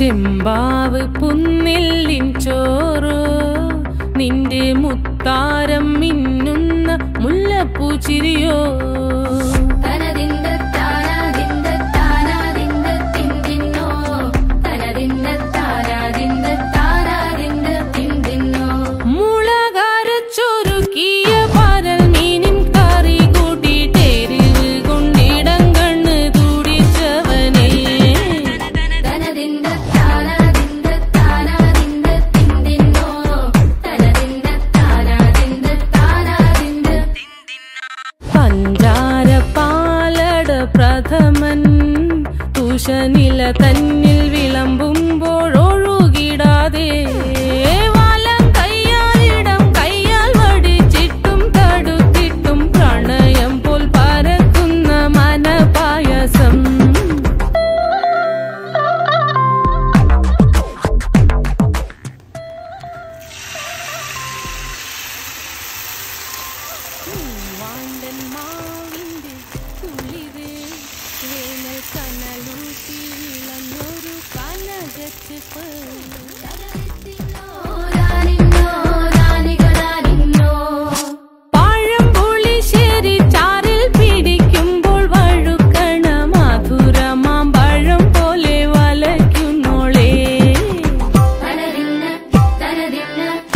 ചെമ്പാവ് പുന്നെല്ലിൻ ചോറോ നിന്റെ മുത്താരം മിന്നുന്ന മുല്ലപ്പൂച്ചിരിയോ പ്രഥമൻ തുഷനില തന്നിൽ വിളമ്പുമ്പോഴൊഴുകിടാതെ വലം കയ്യാലിടം കയ്യാൽ വടിച്ചിട്ടും തടുത്തിട്ടും പ്രണയം പോൽ പരക്കുന്ന മനപായസം കനലൂട്ടിയിളഞ്ഞൊരു കനകച്ചിപ്പ് പഴംപുളിശ്ശേരി ചാറിൽ പിടിക്കുമ്പോൾ വഴുക്കണ മധുരമാം പഴം പോലെ വലയ്ക്കുന്നോളേ